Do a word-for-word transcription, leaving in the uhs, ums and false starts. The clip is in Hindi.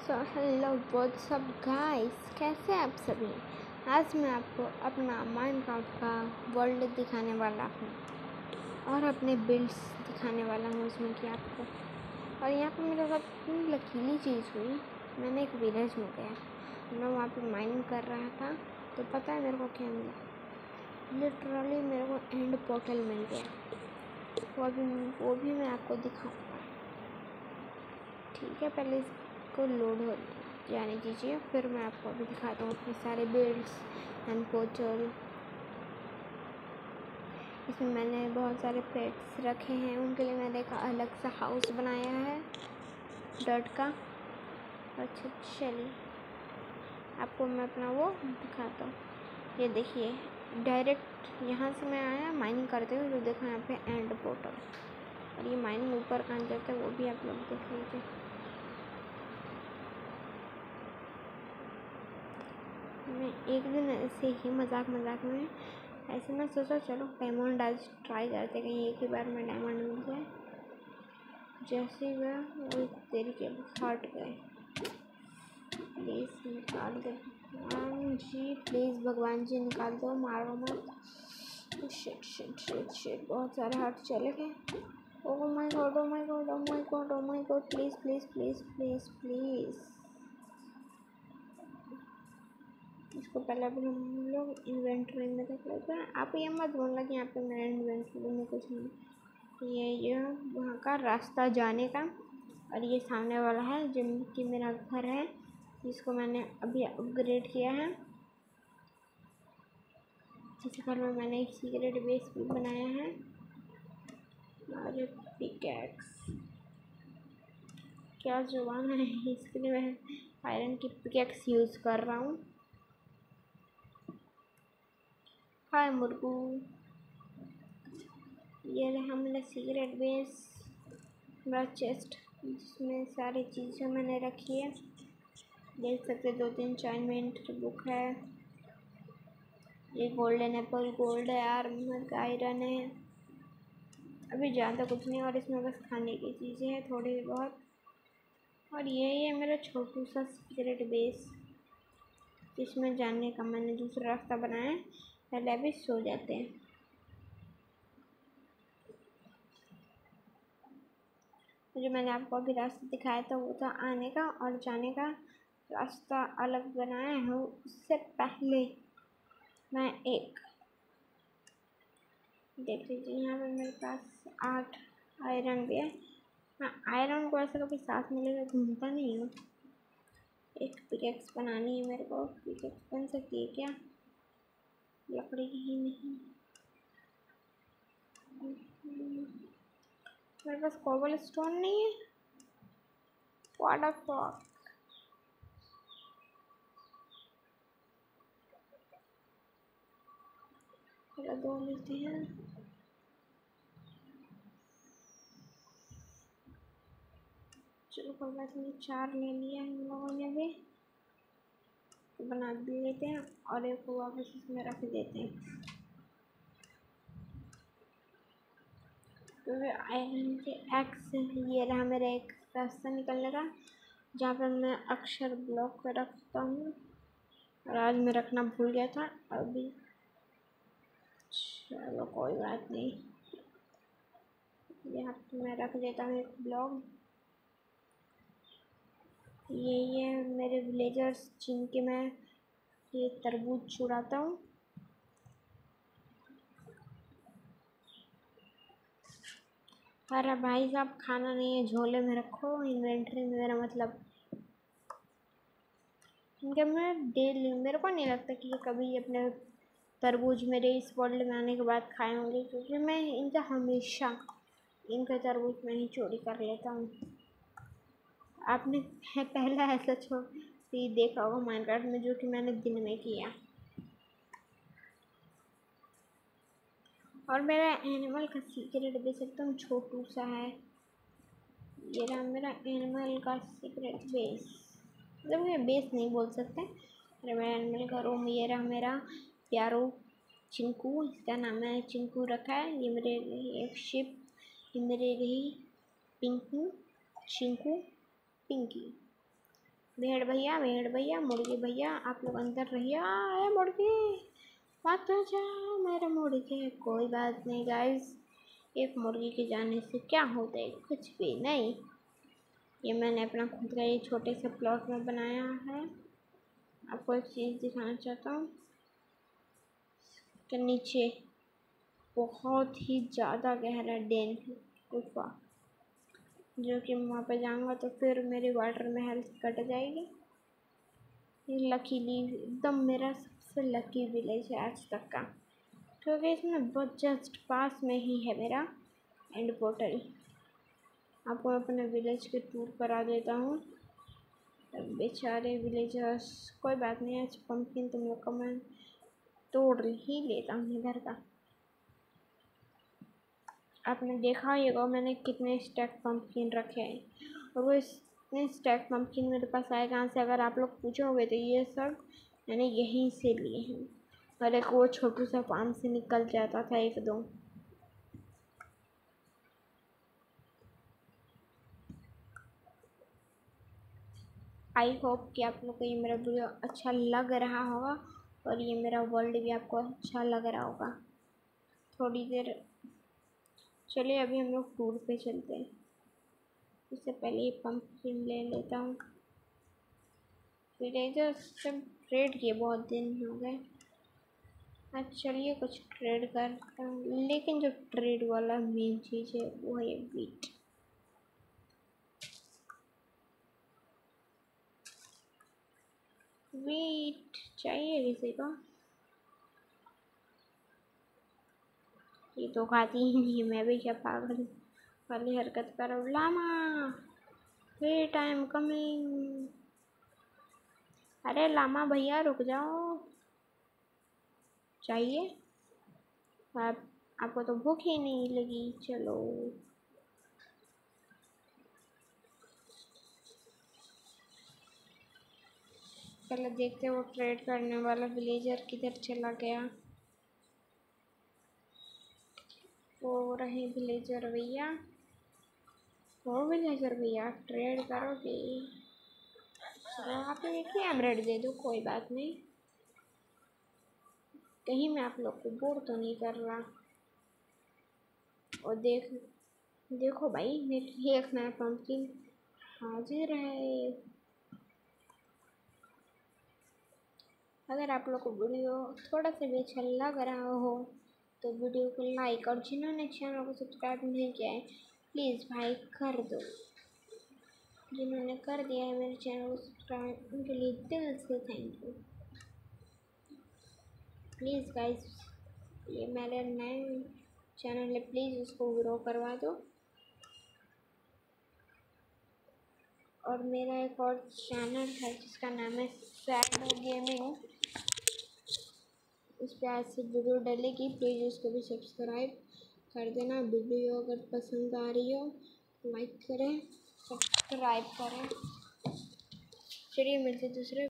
सो हेलो व्हाट्सअप गाइस, कैसे हैं आप सभी। आज मैं आपको अपना माइनक्राफ्ट का वर्ल्ड दिखाने वाला हूँ और अपने बिल्ड्स दिखाने वाला हूँ उसमें कि आपको। और यहाँ पर मेरे साथ इतनी लकीली चीज़ हुई, मैंने एक विलेज में गया, मैं वहाँ पे माइनिंग कर रहा था तो पता है मेरे को क्या मिला। लिटरली मेरे को एंड पोर्टल मिल गया, वो भी वो भी मैं आपको दिखाऊँगा। ठीक है, पहले इसको लोड हो जाने दीजिए, फिर मैं आपको अभी दिखाता हूँ अपने सारे बिल्ड्स एंड पोर्टल। इसमें मैंने बहुत सारे पेट्स रखे हैं, उनके लिए मैंने एक अलग सा हाउस बनाया है डर्ट का। अच्छा चलिए आपको मैं अपना वो दिखाता हूँ। ये देखिए, डायरेक्ट यहाँ से मैं आया माइनिंग करते हुए, तो देखो यहाँ पे एंड पोर्टल, और ये माइनिंग ऊपर कहाँ जाता है वो भी आप लोग देख लीजिए। मैं एक दिन ऐसे ही मजाक मजाक में ऐसे मैं सोचा चलो डायमंड आज ट्राई करते, कहीं एक ही बार में डायमंड मिल जाए। जैसे ही वह वो तेरी के हट गए। प्लीज़ निकाल दो भगवान जी, प्लीज़ भगवान जी निकाल दो, मारो मत। शिट शिट शिट शिट बहुत सारे हार्ट चले गए। Oh my God, oh my God, oh my God, oh my God, please please please please please. इसको पहले भी हम लोग इन्वेंट्री में देख लेते हैं। आप ये मत बोलना कि यहाँ पे मेरे इन्वेंट्री में कुछ नहीं। ये ये वहाँ का रास्ता जाने का, और ये सामने वाला है जो कि मेरा घर है, जिसको मैंने अभी अपग्रेड किया है। जिस घर में मैंने एक सीक्रेट बेस भी बनाया है और पिकैक्स, क्या जुबान है, इसके लिए मैं आयरन की पिकैक्स यूज़ कर रहा हूँ। हाय मुर्गू, ये रहा मेरा सीक्रेट बेस, मेरा चेस्ट जिसमें सारी चीज़ें मैंने रखी है। देख सकते दो तीन असाइनमेंट की बुक है, ये गोल्डन एप्पल गोल्ड है यार, आयरन है, अभी ज़्यादा कुछ नहीं, और इसमें बस खाने की चीज़ें हैं थोड़ी बहुत। और यही है मेरा छोटू सा सीक्रेट बेस, जिसमें जाने का मैंने दूसरा रास्ता बनाया है। पहले अभी सो जाते हैं। जो मैंने आपको अभी रास्ता दिखाया था वो था आने का, और जाने का रास्ता अलग बनाया है। उससे पहले मैं एक देख लीजिए, यहाँ पे मेरे पास आठ आयरन भी है। हाँ, आयरन को ऐसा कभी साथ में लेकर घूमता नहीं हूँ। एक पिकेक्स बनानी है मेरे को, पिकेक्स बन सकती है क्या लकड़ी की ही नहीं। मेरे पास कोबल स्टोन नहीं है, व्हाट द फक। चलो दो लेते हैं। चलो कोई बात नहीं, चार ले लिया हम लोगों ने भी, तो बना भी लेते हैं और एक को वापस इसमें रख देते हैं। तो आयरन के एक्स, ये रहा मेरा एक रास्ता निकलने का, जहाँ पर मैं अक्षर ब्लॉक कर रखता हूँ, और आज मैं रखना भूल गया था अभी। चलो कोई बात नहीं, यहाँ पे मैं रख देता हूँ एक ब्लॉक। ये ये मेरे विलेजर्स जिनके मैं ये तरबूज छुड़ाता हूँ। अरे भाई साहब, खाना नहीं है, झोले में रखो, इन्वेंट्री में मेरा मतलब। इनके मैं डेली, मेरे को नहीं लगता कि ये कभी अपने तरबूज मेरे इस वर्ल्ड में आने के बाद खाए होंगे, क्योंकि मैं इनका हमेशा इनका तरबूज में ही चोरी कर लेता हूँ। आपने पहला ऐसा चोरी देखा होगा माइनक्राफ्ट में, जो कि मैंने दिन में किया। और मेरा एनिमल का सीक्रेट बेस एकदम छोटू सा है। ये रहा मेरा एनिमल का सीक्रेट बेस, मतलब ये बेस नहीं बोल सकते, अरे मेरा एनिमल का रूम। ये रहा मेरा प्यारो चिंकू, इसका नाम है चिंकू रखा है। ये मेरे एक शिप, ये मेरे रही पिंकू चिंकू पिंकी। भेड़ भैया भेड़ भैया मुर्गी भैया आप लोग अंदर रहिए। आए मुर्गी मत जा मेरे मुर्गी। कोई बात नहीं गाइस, एक मुर्गी के जाने से क्या होता है, कुछ भी नहीं। ये मैंने अपना खुद का ये छोटे से प्लॉट में बनाया है। आपको एक चीज़ दिखाना चाहता हूँ कि नीचे बहुत ही ज़्यादा गहरा डेन है, गुफा, जो कि वहाँ पे जाऊँगा तो फिर मेरी वाटर में हेल्थ कट जाएगी। ये लकीली एकदम मेरा सबसे लकी विलेज है आज तक का, क्योंकि इसमें बहुत जस्ट पास में ही है मेरा एंड पोर्टल। आपको अपने विलेज के टूर करा देता हूँ। बेचारे विलेजर्स, कोई बात नहीं, आज पंपकिन तुम लोग का मैं तोड़ ही लेता हूँ इधर का। आपने देखा ही होगा मैंने कितने स्टैक पंपकिन रखे हैं, और वो इतने स्टैक पंपकिन मेरे पास आए कहाँ से, अगर आप लोग पूछोगे तो ये सब मैंने यहीं से लिए हैं। और एक वो छोटू सा पाम से निकल जाता था एक दो। आई होप कि आप लोग को ये मेरा वीडियो अच्छा लग रहा होगा और ये मेरा वर्ल्ड भी आपको अच्छा लग रहा होगा। थोड़ी देर चलिए अभी हम लोग टूर पे चलते हैं। इससे पहले ये पंपकिन ले लेता हूँ। फिर इधर सब ट्रेड किए बहुत दिन हो गए। अच्छा चलिए कुछ ट्रेड करता हूँ, लेकिन जो ट्रेड वाला मेन चीज़ है वो है वीट। वीट चाहिए किसी को? ये तो खाती ही नहीं, मैं भी क्या पागल वाली हरकत कर रहा हूँ। Lama wait I am coming. अरे लामा भैया रुक जाओ। चाहिए आप, आपको तो भूख ही नहीं लगी। चलो पहले देखते हैं वो ट्रेड करने वाला विलेजर किधर चला गया। वो रहे विलेजर भैया, वो विलेजर भैया ट्रेड करोगे? चलो आप एक ही एमरेड दे दो, कोई बात नहीं। कहीं मैं आप लोग को बोर तो नहीं कर रहा। और देख देखो भाई मेरे एक नया पंपकिन हाजिर है। अगर आप लोग को वीडियो थोड़ा सा भी अच्छा लग रहा हो तो वीडियो को लाइक, और जिन्होंने चैनल को सब्सक्राइब नहीं किया है प्लीज़ भाई कर दो। जिन्होंने कर दिया है मेरे चैनल को सब्सक्राइब उनके लिए दिल से थैंक यू। प्लीज़ गाइस, ये मेरा नया चैनल है, प्लीज़ उसको ग्रो करवा दो। और मेरा एक और चैनल है जिसका नाम है सैड गेमिंग, उस पर आज से वीडियो डलेगी, प्लीज़ उसको भी सब्सक्राइब कर देना। वीडियो अगर पसंद आ रही हो लाइक करें, सब्सक्राइब करें। चलिए मिलते दूसरे